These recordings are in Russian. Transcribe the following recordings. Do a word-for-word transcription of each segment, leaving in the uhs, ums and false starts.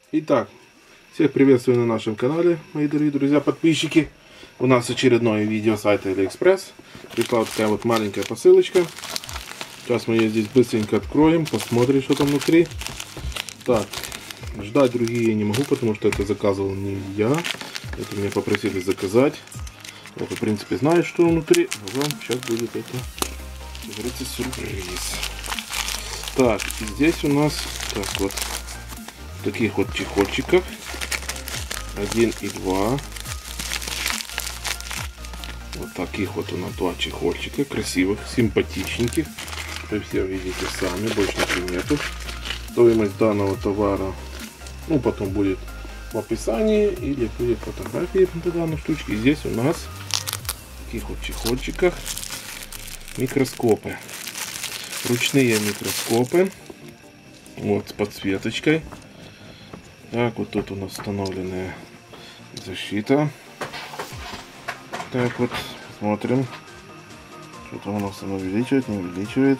Итак, всех приветствую на нашем канале, мои дорогие друзья, подписчики. У нас очередное видео с сайта Алиэкспресс. Пришла вот такая вот маленькая посылочка. Сейчас мы ее здесь быстренько откроем, посмотрим, что там внутри. Так, ждать другие я не могу, потому что это заказывал не я. Это меня попросили заказать. Вот, в принципе, знаю, что внутри. А вам сейчас будет это, как говорится, сюрприз. Так, и здесь у нас так вот в таких вот чехольчиках. Один и два. Вот таких вот у нас два чехольчика. Красивых, симпатичненьких. Вы все видите сами, больше ничего нету. Стоимость данного товара, ну, потом будет в описании, или будет фотографии по данной штучке. И здесь у нас в таких вот чехольчиках микроскопы. Ручные микроскопы. Вот с подсветочкой. Так, вот тут у нас установленная защита. Так вот, смотрим. Что-то у нас она увеличивает, не увеличивает.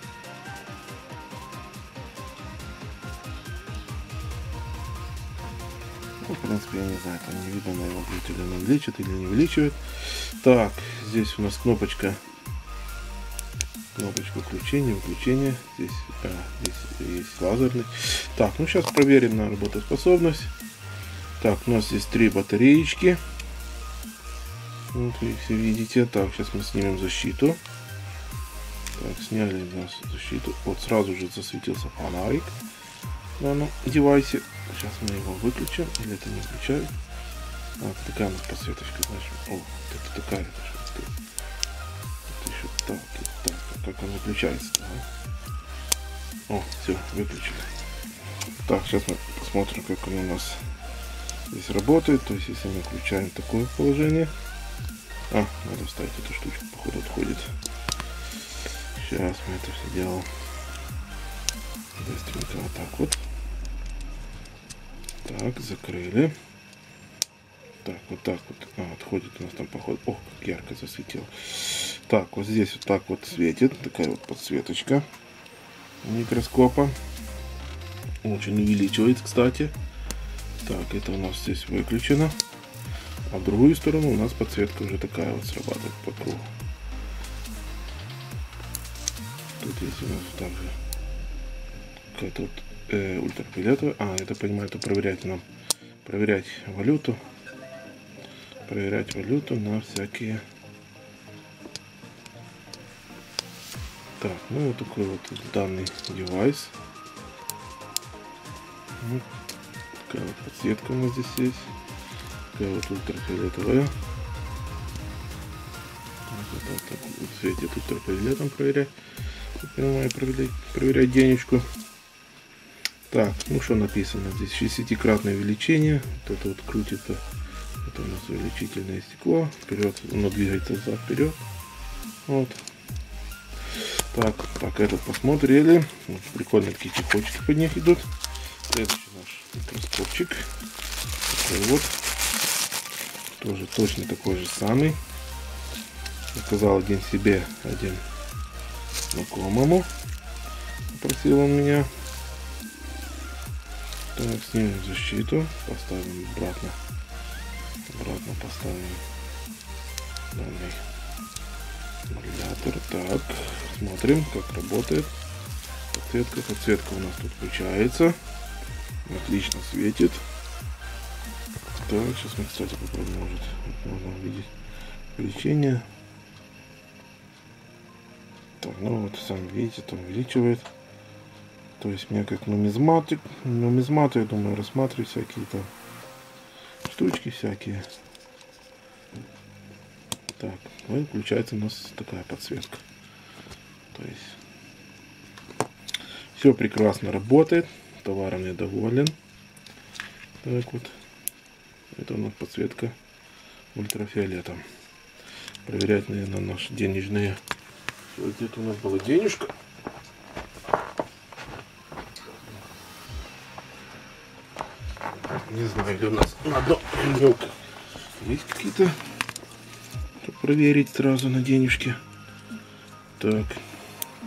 Ну, в принципе, я не знаю, там не видно, наверное, будет или она увеличивает, или не увеличивает. Так, здесь у нас кнопочка. Кнопочка включения, выключения. Здесь, а, здесь есть лазерный. Так, ну сейчас проверим на работоспособность. Так, у нас здесь три батареечки. Вот вы все видите. Так, сейчас мы снимем защиту. Так, сняли у нас защиту. Вот сразу же засветился фонарик на данном девайсе. Сейчас мы его выключим. Или это не включает? А, такая у нас подсветочка, значит. О, вот это такая. Это еще так, так. Как он выключается? Да? О, все, выключили. Так, сейчас мы посмотрим, как он у нас здесь работает. То есть, если мы включаем такое положение. А, надо вставить эту штучку, походу отходит. Сейчас мы это все делаем быстренько вот так вот. Так, закрыли. Так, вот так вот. А, отходит у нас там, походу. О, как ярко засветило. Так, вот здесь вот так вот светит. Такая вот подсветочка микроскопа. Очень увеличивает, кстати. Так, это у нас здесь выключено. А в другую сторону у нас подсветка уже такая вот срабатывает по кругу. Тут есть у нас также какая-то вот, э, ультрафиолетовая. А, это, понимаю, это проверять нам. Проверять валюту. Проверять валюту на всякие. Так, ну вот такой вот данный девайс. Вот такая вот подсветка у нас здесь есть. Такая вот ультрафиолетовая. Вот так, так вот светит ультрафиолетом проверять. Понимаю, проверять, проверять денежку. Так, ну что написано здесь? шестидесятикратное увеличение. Вот это вот крутится. Это у нас увеличительное стекло. Вперед, оно двигается взад вперед. Вот. Так, так, этот посмотрели. Вот, прикольные такие чехольчики под них идут. Следующий наш микроскопчик. Такой вот. Тоже точно такой же самый. Заказал один себе, один знакомому. Попросил он меня. Так, снимем защиту. Поставим обратно. Обратно поставим данный аккумулятор. Так, смотрим, как работает подсветка. Подсветка у нас тут включается. Отлично светит. Так, сейчас мы, кстати, попробуем, может, можно увидеть увеличение. Так, ну вот, сами видите, там увеличивает. То есть меня как нумизматик, нумизмату, я думаю, рассматривать всякие там штучки всякие. Так, ну и включается у нас такая подсветка. То есть все прекрасно работает. Товаром я доволен. Так вот. Это у нас подсветка ультрафиолетом. Проверять, наверное, наши денежные. Где-то у нас была денежка. Не знаю, где у нас на одно мелко. Есть какие-то. Проверить сразу на денежки. Так.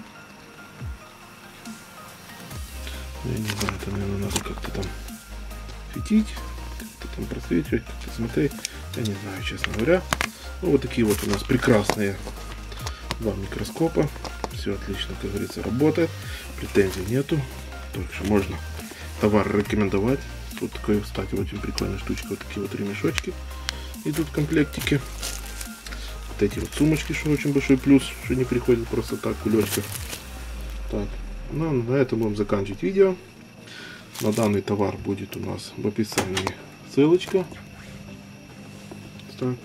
Я не знаю, это, наверное, надо как-то там светить, как-то там просвечивать, как-то смотреть. Я не знаю, честно говоря. Ну, вот такие вот у нас прекрасные два микроскопа. Все отлично, как говорится, работает. Претензий нету. Так что можно товар рекомендовать. Тут такая, кстати, очень прикольная штучка. Вот такие вот ремешочки идут в комплектике. Вот эти вот сумочки, что очень большой плюс, что не приходит просто так кулечка. Так, ну, на этом будем заканчивать видео. На данный товар будет у нас в описании ссылочка. Так.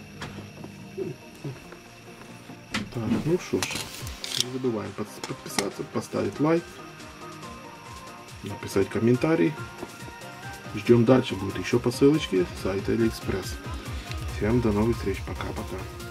Так, ну что ж, не забываем подписаться, поставить лайк, написать комментарий. Ждем дальше, будет еще посылочки с сайта AliExpress. Всем до новых встреч, пока-пока.